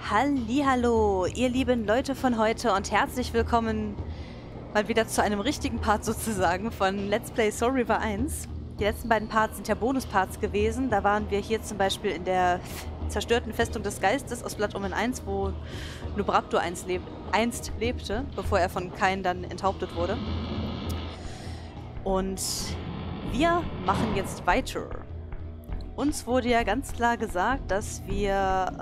Hallihallo, ihr lieben Leute von heute und herzlich willkommen mal wieder zu einem richtigen Part sozusagen von Let's Play Soul River 1. Die letzten beiden Parts sind ja Bonusparts gewesen. Da waren wir hier zum Beispiel in der zerstörten Festung des Geistes aus Blood Omen 1, wo Nubraptor einst lebte, bevor er von Kain dann enthauptet wurde. Und wir machen jetzt weiter. Uns wurde ja ganz klar gesagt, dass wir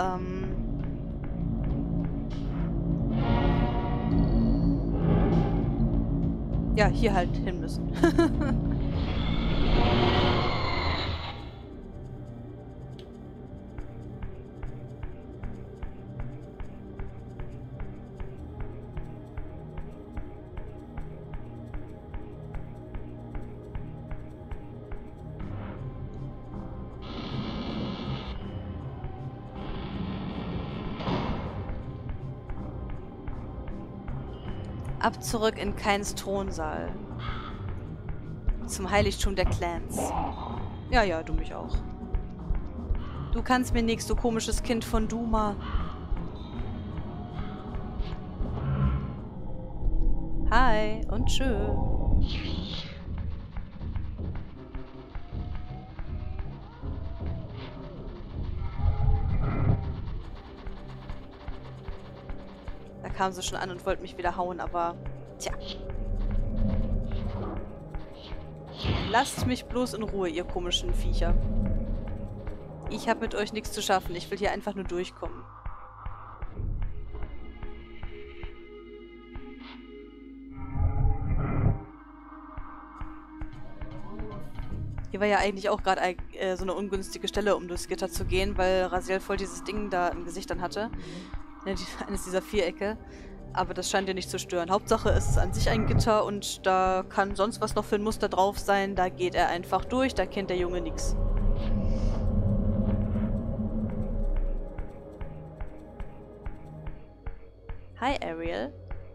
ja, hier halt hin müssen. Ab zurück in Kains Thronsaal. Zum Heiligtum der Clans. Ja, ja, du mich auch. Du kannst mir nix, du komisches Kind von Duma. Hi und tschö. Da kam sie schon an und wollte mich wieder hauen, aber tja. Lasst mich bloß in Ruhe, ihr komischen Viecher. Ich habe mit euch nichts zu schaffen. Ich will hier einfach nur durchkommen. Hier war ja eigentlich auch gerade so eine ungünstige Stelle, um durchs Gitter zu gehen, weil Raziel voll dieses Ding da im Gesicht dann hatte. Eines dieser Vierecke. Aber das scheint dir nicht zu stören. Hauptsache ist es an sich ein Gitter und da kann sonst was noch für ein Muster drauf sein. Da geht er einfach durch, da kennt der Junge nichts. Hi, Ariel.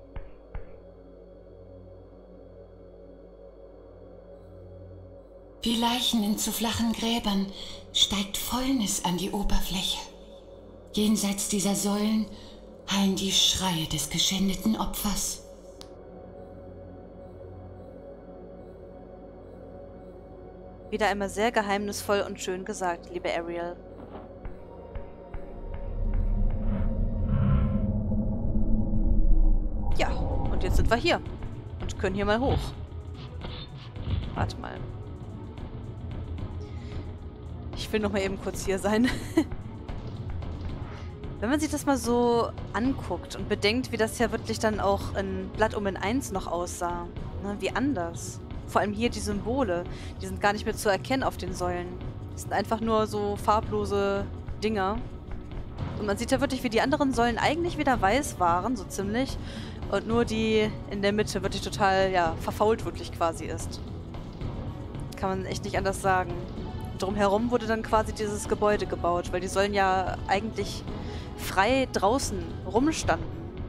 Wie Leichen in zu flachen Gräbern steigt Fäulnis an die Oberfläche. Jenseits dieser Säulen hallen die Schreie des geschändeten Opfers. Wieder einmal sehr geheimnisvoll und schön gesagt, liebe Ariel. Ja, und jetzt sind wir hier. Und können hier mal hoch. Warte mal. Ich will noch mal eben kurz hier sein. Wenn man sich das mal so anguckt und bedenkt, wie das ja wirklich dann auch in Blood Omen 1 noch aussah. Ne, wie anders. Vor allem hier die Symbole. Die sind gar nicht mehr zu erkennen auf den Säulen. Das sind einfach nur so farblose Dinger. Und man sieht ja wirklich, wie die anderen Säulen eigentlich wieder weiß waren, so ziemlich. Und nur die in der Mitte wirklich total, ja, verfault wirklich quasi ist. Kann man echt nicht anders sagen. Drumherum wurde dann quasi dieses Gebäude gebaut, weil die Säulen ja eigentlich frei draußen rumstanden.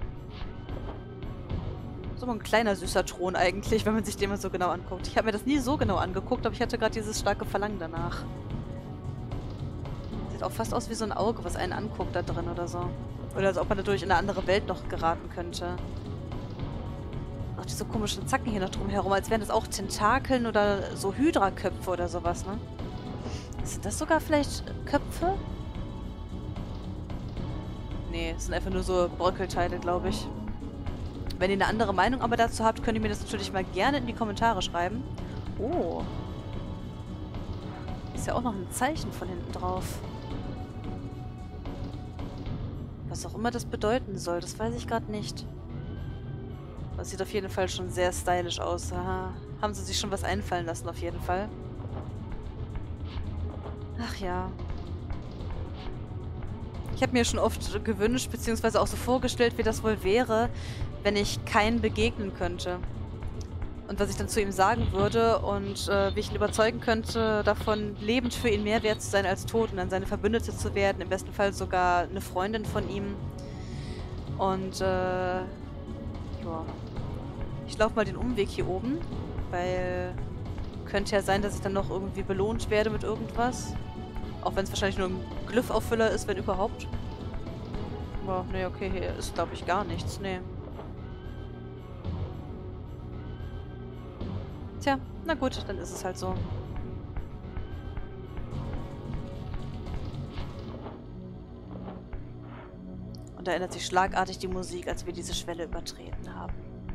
So ein kleiner süßer Thron eigentlich, wenn man sich den mal so genau anguckt. Ich habe mir das nie so genau angeguckt, aber ich hatte gerade dieses starke Verlangen danach. Sieht auch fast aus wie so ein Auge, was einen anguckt da drin oder so. Oder als ob man dadurch in eine andere Welt noch geraten könnte. Auch diese komischen Zacken hier noch drumherum, als wären das auch Tentakeln oder so Hydra-Köpfe oder sowas, ne? Sind das sogar vielleicht Köpfe? Nee, es sind einfach nur so Bröckelteile, glaube ich. Wenn ihr eine andere Meinung aber dazu habt, könnt ihr mir das natürlich mal gerne in die Kommentare schreiben. Oh. Ist ja auch noch ein Zeichen von hinten drauf. Was auch immer das bedeuten soll, das weiß ich gerade nicht. Das sieht auf jeden Fall schon sehr stylisch aus. Aha. Haben sie sich schon was einfallen lassen, auf jeden Fall. Ach ja. Ich habe mir schon oft gewünscht, beziehungsweise auch so vorgestellt, wie das wohl wäre, wenn ich Kain begegnen könnte. Und was ich dann zu ihm sagen würde und wie ich ihn überzeugen könnte, davon lebend für ihn mehr wert zu sein als tot und dann seine Verbündete zu werden, im besten Fall sogar eine Freundin von ihm. Und ja. Ich laufe mal den Umweg hier oben, weil könnte ja sein, dass ich dann noch irgendwie belohnt werde mit irgendwas. Auch wenn es wahrscheinlich nur ein Glyph-Auffüller ist, wenn überhaupt. Oh, nee, okay, hier ist, glaube ich, gar nichts. Nee. Tja, na gut, dann ist es halt so. Und da ändert sich schlagartig die Musik, als wir diese Schwelle übertreten haben.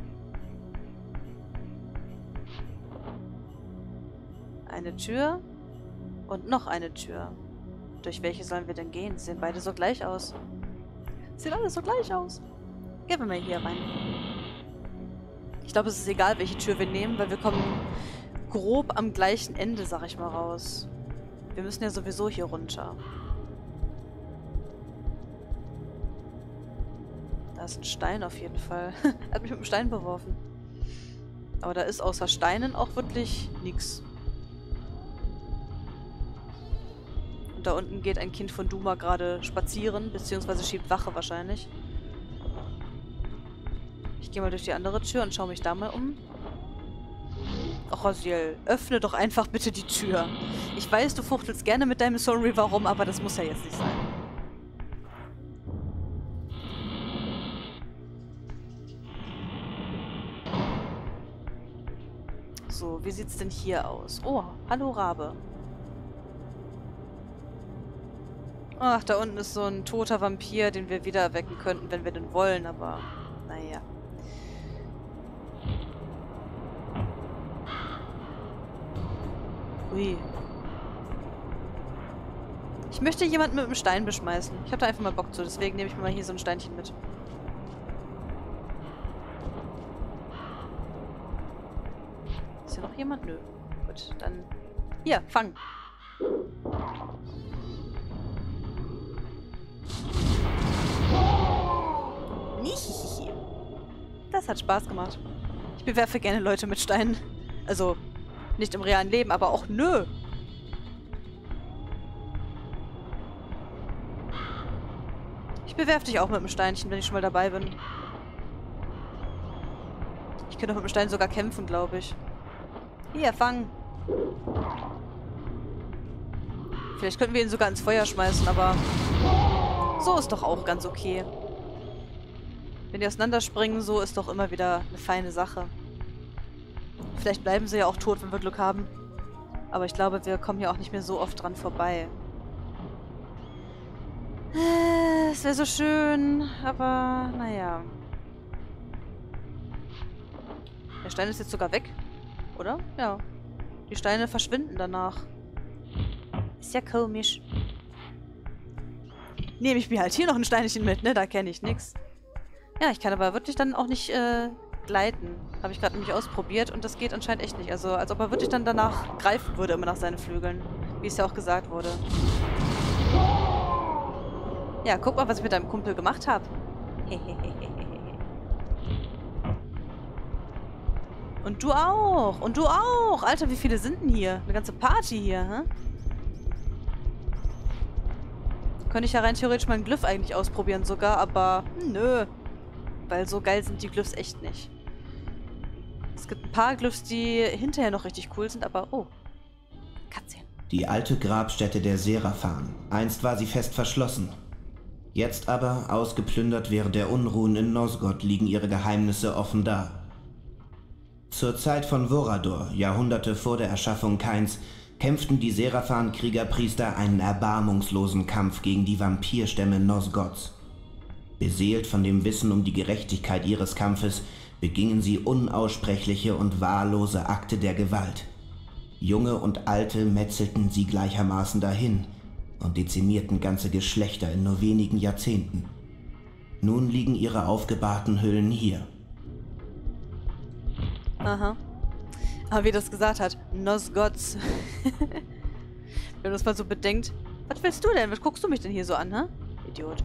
Eine Tür und noch eine Tür. Durch welche sollen wir denn gehen? Sehen beide so gleich aus. Sehen alle so gleich aus. Gehen wir mal hier rein. Ich glaube, es ist egal, welche Tür wir nehmen, weil wir kommen grob am gleichen Ende, sag ich mal, raus. Wir müssen ja sowieso hier runter. Da ist ein Stein auf jeden Fall. Er hat mich mit einem Stein beworfen. Aber da ist außer Steinen auch wirklich nichts. Und da unten geht ein Kind von Duma gerade spazieren, beziehungsweise schiebt Wache wahrscheinlich. Ich gehe mal durch die andere Tür und schaue mich da mal um. Och, Raziel, öffne doch einfach bitte die Tür. Ich weiß, du fuchtelst gerne mit deinem Soul Reaver rum, aber das muss ja jetzt nicht sein. So, wie sieht's denn hier aus? Oh, hallo Rabe. Ach, da unten ist so ein toter Vampir, den wir wieder erwecken könnten, wenn wir den wollen, aber naja. Ui. Ich möchte jemanden mit einem Stein beschmeißen. Ich habe da einfach mal Bock zu, deswegen nehme ich mir mal hier so ein Steinchen mit. Ist hier noch jemand? Nö. Gut, dann... Hier, fang! Das hat Spaß gemacht. Ich bewerfe gerne Leute mit Steinen. Also, nicht im realen Leben, aber auch nö. Ich bewerfe dich auch mit einem Steinchen, wenn ich schon mal dabei bin. Ich könnte auch mit dem Stein sogar kämpfen, glaube ich. Hier, fang. Vielleicht könnten wir ihn sogar ins Feuer schmeißen, aber so ist doch auch ganz okay. Wenn die auseinanderspringen, so ist doch immer wieder eine feine Sache. Vielleicht bleiben sie ja auch tot, wenn wir Glück haben. Aber ich glaube, wir kommen ja auch nicht mehr so oft dran vorbei. Es wäre so schön, aber naja. Der Stein ist jetzt sogar weg, oder? Ja. Die Steine verschwinden danach. Ist ja komisch. Nehme ich mir halt hier noch ein Steinchen mit, ne? Da kenne ich nichts. Ja, ich kann aber wirklich dann auch nicht gleiten. Habe ich gerade nämlich ausprobiert und das geht anscheinend echt nicht. Also, als ob er wirklich dann danach greifen würde, immer nach seinen Flügeln. Wie es ja auch gesagt wurde. Ja, guck mal, was ich mit deinem Kumpel gemacht habe. Und du auch. Und du auch. Alter, wie viele sind denn hier? Eine ganze Party hier, hä? Könnte ich ja rein theoretisch mal einen Glyph eigentlich ausprobieren sogar, aber nö. Weil so geil sind die Glyphs echt nicht. Es gibt ein paar Glyphs, die hinterher noch richtig cool sind, aber oh. Katzchen. Die alte Grabstätte der Seraphan. Einst war sie fest verschlossen. Jetzt aber, ausgeplündert während der Unruhen in Nosgoth, liegen ihre Geheimnisse offen da. Zur Zeit von Vorador, Jahrhunderte vor der Erschaffung Kains, kämpften die Seraphan-Kriegerpriester einen erbarmungslosen Kampf gegen die Vampirstämme Nosgoths. Beseelt von dem Wissen um die Gerechtigkeit ihres Kampfes, begingen sie unaussprechliche und wahllose Akte der Gewalt. Junge und Alte metzelten sie gleichermaßen dahin und dezimierten ganze Geschlechter in nur wenigen Jahrzehnten. Nun liegen ihre aufgebahrten Hüllen hier. Aha. Aber wie das gesagt hat, Nosgoths. Wenn man das mal so bedenkt. Was willst du denn? Was guckst du mich denn hier so an, hä? Idiot.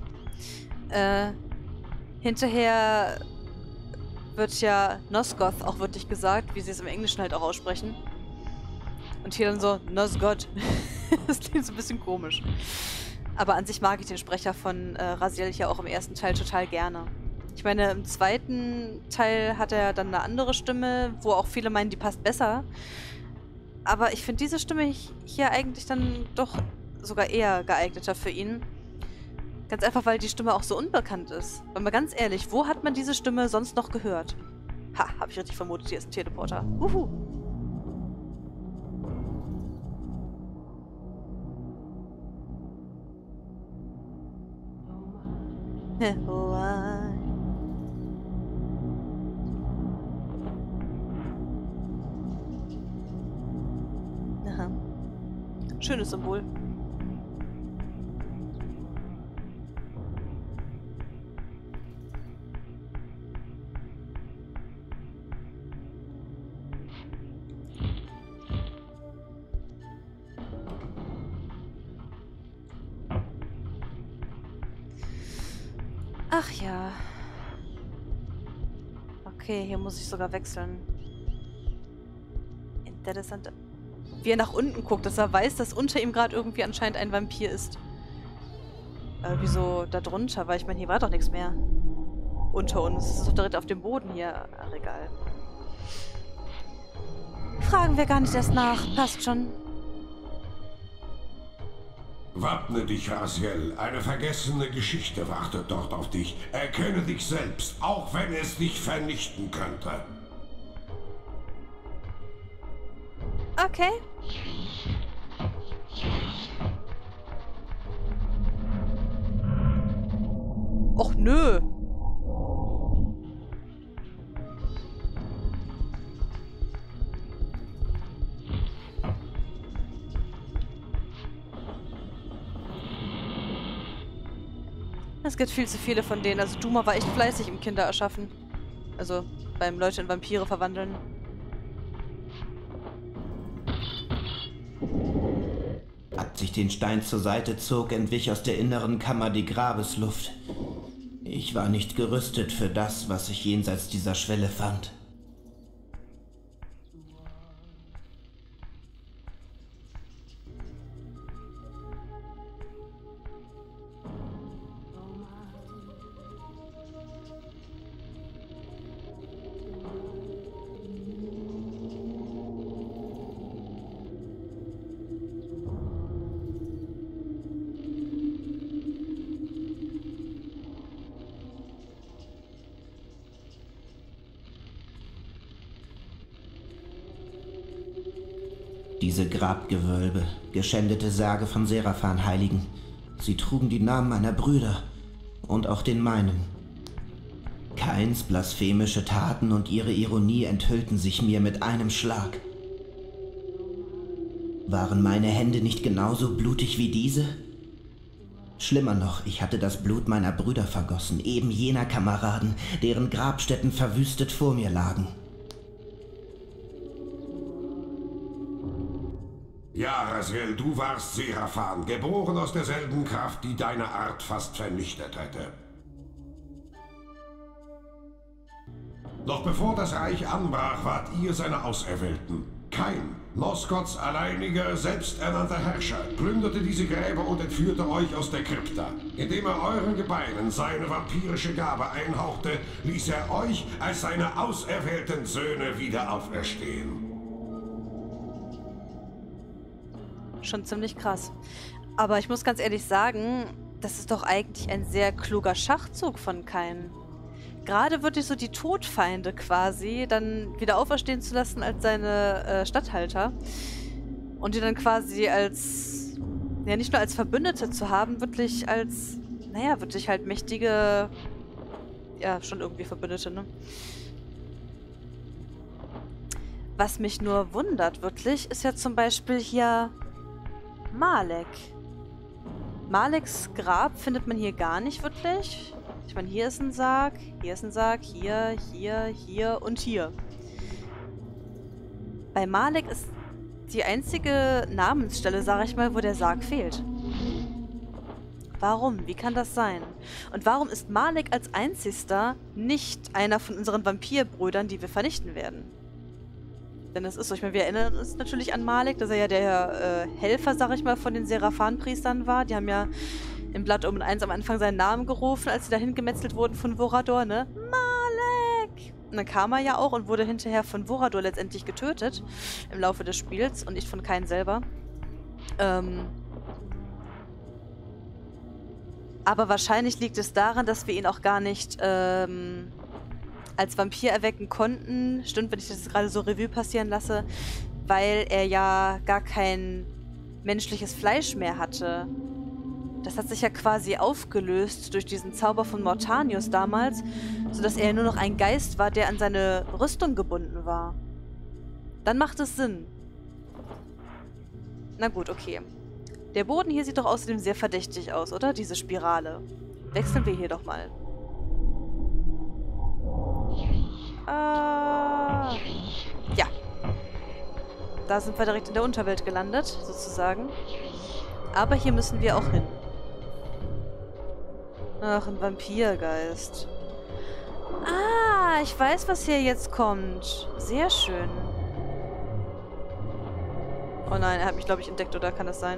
Hinterher wird ja Nosgoth auch wirklich gesagt, wie sie es im Englischen halt auch aussprechen. Und hier dann so, Nosgoth. Das klingt so ein bisschen komisch. Aber an sich mag ich den Sprecher von Raziel ja auch im ersten Teil total gerne. Ich meine, im zweiten Teil hat er dann eine andere Stimme, wo auch viele meinen, die passt besser. Aber ich finde diese Stimme hier eigentlich dann doch sogar eher geeigneter für ihn. Ganz einfach, weil die Stimme auch so unbekannt ist. Weil mal ganz ehrlich, wo hat man diese Stimme sonst noch gehört? Ha, habe ich richtig vermutet, hier ist ein Teleporter. Uhu. Aha. Schönes Symbol. Ach ja. Okay, hier muss ich sogar wechseln. Interessant. Wie er nach unten guckt, dass er weiß, dass unter ihm gerade irgendwie anscheinend ein Vampir ist. Wieso da drunter? Weil ich meine, hier war doch nichts mehr. Unter uns. Das ist doch direkt auf dem Boden hier. Ach, egal. Fragen wir gar nicht erst nach. Passt schon. Wappne dich, Raziel. Eine vergessene Geschichte wartet dort auf dich. Erkenne dich selbst, auch wenn es dich vernichten könnte. Okay. Och, nö. Es gibt viel zu viele von denen. Also Duma war echt fleißig im Kinder erschaffen. Also beim Leute in Vampire verwandeln. Als ich den Stein zur Seite zog, entwich aus der inneren Kammer die Grabesluft. Ich war nicht gerüstet für das, was ich jenseits dieser Schwelle fand. Diese Grabgewölbe, geschändete Särge von Seraphan-Heiligen. Sie trugen die Namen meiner Brüder und auch den meinen. Kains blasphemische Taten und ihre Ironie enthüllten sich mir mit einem Schlag. Waren meine Hände nicht genauso blutig wie diese? Schlimmer noch, ich hatte das Blut meiner Brüder vergossen, eben jener Kameraden, deren Grabstätten verwüstet vor mir lagen. Ja, Raziel, du warst Seraphan, geboren aus derselben Kraft, die deine Art fast vernichtet hätte. Noch bevor das Reich anbrach, wart ihr seine Auserwählten. Kain, Nosgoths alleiniger, selbsternannter Herrscher, plünderte diese Gräber und entführte euch aus der Krypta. Indem er euren Gebeinen seine vampirische Gabe einhauchte, ließ er euch als seine auserwählten Söhne wieder auferstehen. Schon ziemlich krass. Aber ich muss ganz ehrlich sagen, das ist doch eigentlich ein sehr kluger Schachzug von Kain. Gerade wirklich so die Todfeinde quasi dann wieder auferstehen zu lassen als seine Statthalter. Und die dann quasi als, ja nicht nur als Verbündete zu haben, wirklich als, naja, wirklich halt mächtige, ja schon irgendwie Verbündete, ne? Was mich nur wundert wirklich, ist ja zum Beispiel hier Malek. Maleks Grab findet man hier gar nicht wirklich. Ich meine, hier ist ein Sarg, hier ist ein Sarg, hier, hier, hier und hier. Bei Malek ist die einzige Namensstelle, sage ich mal, wo der Sarg fehlt. Warum? Wie kann das sein? Und warum ist Malek als einzigster nicht einer von unseren Vampirbrüdern, die wir vernichten werden? Denn es ist so, ich meine, wir erinnern uns natürlich an Malek, dass er ja der Helfer, sag ich mal, von den Seraphan-Priestern war. Die haben ja im Blood Omen 1 am Anfang seinen Namen gerufen, als sie dahin gemetzelt wurden von Vorador, ne? Malek! Und dann kam er ja auch und wurde hinterher von Vorador letztendlich getötet im Laufe des Spiels und nicht von Kain selber. Aber wahrscheinlich liegt es daran, dass wir ihn auch gar nicht als Vampir erwecken konnten. Stimmt, wenn ich das gerade so Revue passieren lasse. Weil er ja gar kein menschliches Fleisch mehr hatte. Das hat sich ja quasi aufgelöst durch diesen Zauber von Mortanius damals, sodass er nur noch ein Geist war, der an seine Rüstung gebunden war. Dann macht es Sinn. Na gut, okay. Der Boden hier sieht doch außerdem sehr verdächtig aus, oder? Diese Spirale. Wechseln wir hier doch mal. Ja. Da sind wir direkt in der Unterwelt gelandet, sozusagen. Aber hier müssen wir auch hin. Ach, ein Vampirgeist. Ah, ich weiß, was hier jetzt kommt. Sehr schön. Oh nein, er hat mich, glaube ich, entdeckt, oder kann das sein?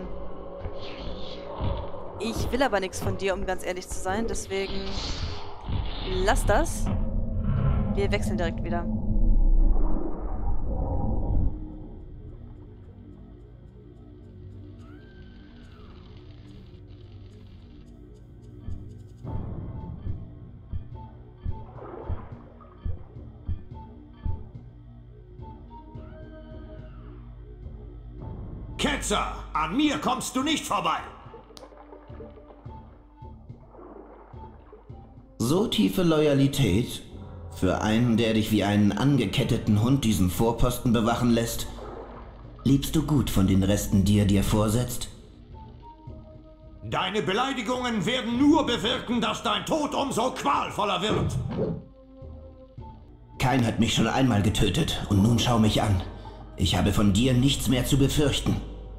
Ich will aber nichts von dir, um ganz ehrlich zu sein. Deswegen lass das. Wir wechseln direkt wieder. Ketzer, an mir kommst du nicht vorbei! So tiefe Loyalität? Für einen, der dich wie einen angeketteten Hund diesen Vorposten bewachen lässt? Liebst du gut von den Resten, die er dir vorsetzt? Deine Beleidigungen werden nur bewirken, dass dein Tod umso qualvoller wird. Kain hat mich schon einmal getötet und nun schau mich an. Ich habe von dir nichts mehr zu befürchten.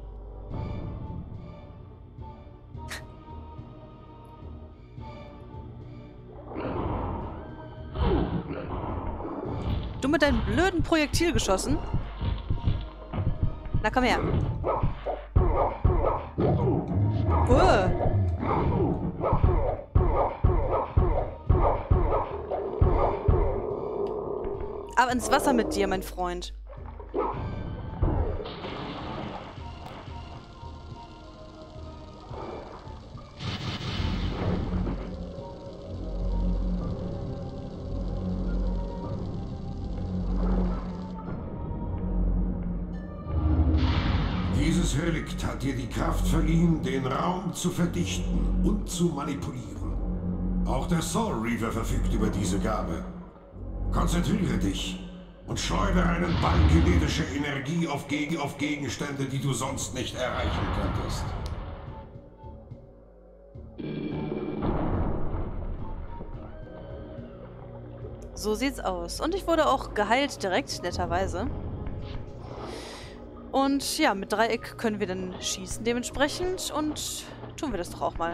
Du mit deinem blöden Projektil geschossen? Na, komm her. Aber ins Wasser mit dir, mein Freund. Dieses Relikt hat dir die Kraft verliehen, den Raum zu verdichten und zu manipulieren. Auch der Soul Reaver verfügt über diese Gabe. Konzentriere dich und schleudere einen Ball kinetischer Energie auf Gegenstände, die du sonst nicht erreichen könntest. So sieht's aus. Und ich wurde auch geheilt direkt, netterweise. Und ja, mit Dreieck können wir dann schießen dementsprechend. Und tun wir das doch auch mal.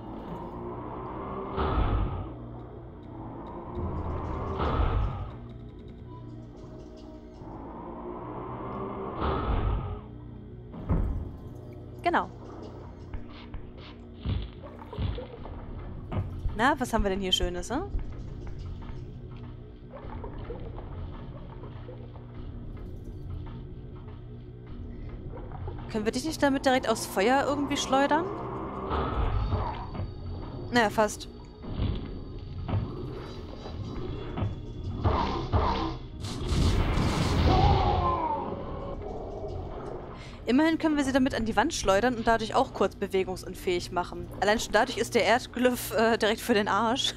Genau. Na, was haben wir denn hier Schönes, ne? Können wir dich nicht damit direkt aufs Feuer irgendwie schleudern? Naja, fast. Immerhin können wir sie damit an die Wand schleudern und dadurch auch kurz bewegungsunfähig machen. Allein schon dadurch ist der Erdglyph direkt für den Arsch.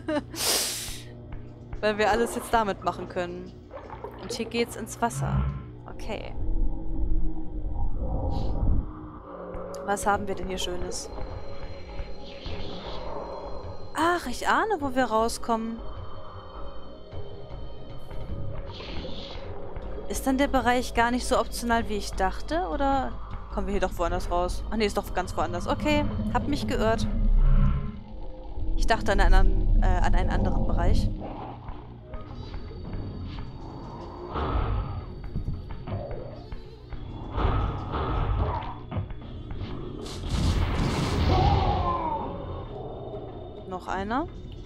Weil wir alles jetzt damit machen können. Und hier geht's ins Wasser. Okay. Was haben wir denn hier Schönes? Ach, ich ahne, wo wir rauskommen. Ist dann der Bereich gar nicht so optional, wie ich dachte? Oder kommen wir hier doch woanders raus? Ach nee, ist doch ganz woanders. Okay, hab mich geirrt. Ich dachte an einen anderen Bereich. Noch einer.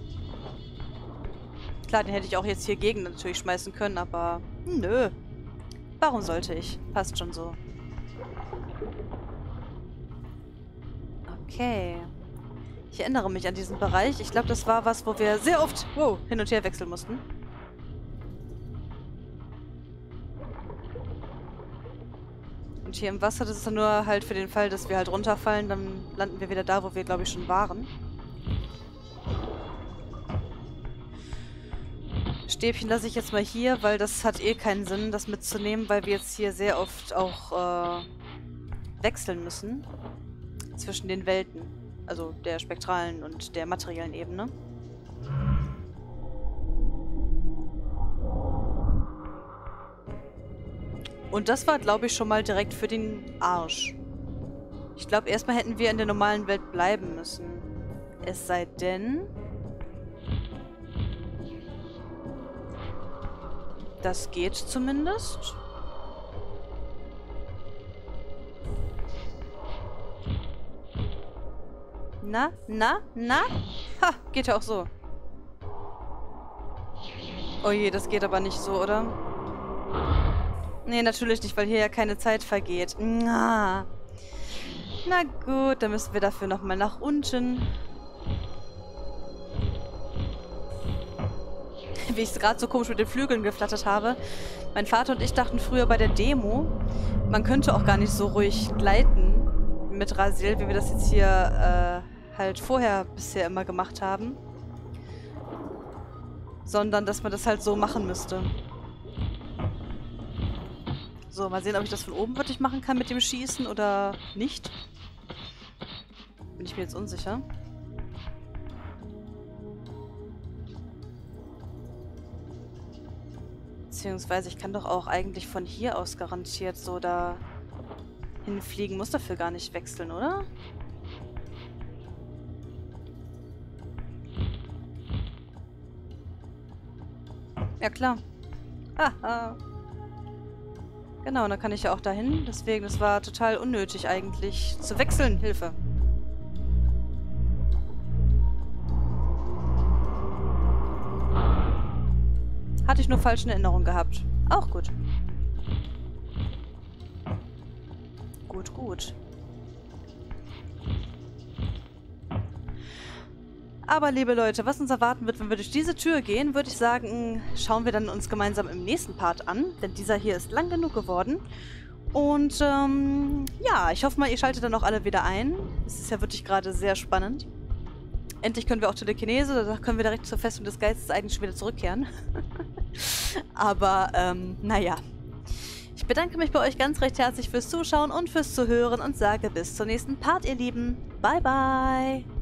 Klar, den hätte ich auch jetzt hier gegen natürlich schmeißen können, aber nö. Warum sollte ich? Passt schon so. Okay. Ich erinnere mich an diesen Bereich. Ich glaube, das war was, wo wir sehr oft hin und her wechseln mussten. Und hier im Wasser, das ist dann nur halt für den Fall, dass wir halt runterfallen. Dann landen wir wieder da, wo wir, glaube ich, schon waren. Stäbchen lasse ich jetzt mal hier, weil das hat eh keinen Sinn, das mitzunehmen, weil wir jetzt hier sehr oft auch wechseln müssen zwischen den Welten. Also der spektralen und der materiellen Ebene. Und das war, glaube ich, schon mal direkt für den Arsch. Ich glaube, erstmal hätten wir in der normalen Welt bleiben müssen. Es sei denn... Das geht zumindest. Na? Ha, geht ja auch so. Oh je, das geht aber nicht so, oder? Nee, natürlich nicht, weil hier ja keine Zeit vergeht. Na gut, dann müssen wir dafür nochmal nach unten. Wie ich es gerade so komisch mit den Flügeln geflattert habe. Mein Vater und ich dachten früher bei der Demo, man könnte auch gar nicht so ruhig gleiten mit Raziel, wie wir das jetzt hier halt vorher bisher immer gemacht haben. Sondern, dass man das halt so machen müsste. So, mal sehen, ob ich das von oben wirklich machen kann mit dem Schießen oder nicht. Bin ich mir jetzt unsicher. Beziehungsweise, ich kann doch auch eigentlich von hier aus garantiert so da hinfliegen. Muss dafür gar nicht wechseln, oder? Ja, klar. Haha. Genau, dann kann ich ja auch dahin. Deswegen, es war total unnötig eigentlich zu wechseln. Hilfe. Hatte ich nur falsche Erinnerungen gehabt. Auch gut. Gut. Aber, liebe Leute, was uns erwarten wird, wenn wir durch diese Tür gehen, würde ich sagen, schauen wir dann uns gemeinsam im nächsten Part an. Denn dieser hier ist lang genug geworden. Und, ja, ich hoffe mal, ihr schaltet dann auch alle wieder ein. Es ist ja wirklich gerade sehr spannend. Endlich können wir auch Telekinese, da können wir direkt zur Festung des Geistes eigentlich schon wieder zurückkehren. Aber, naja. Ich bedanke mich bei euch ganz recht herzlich fürs Zuschauen und fürs Zuhören und sage bis zum nächsten Part, ihr Lieben. Bye, bye!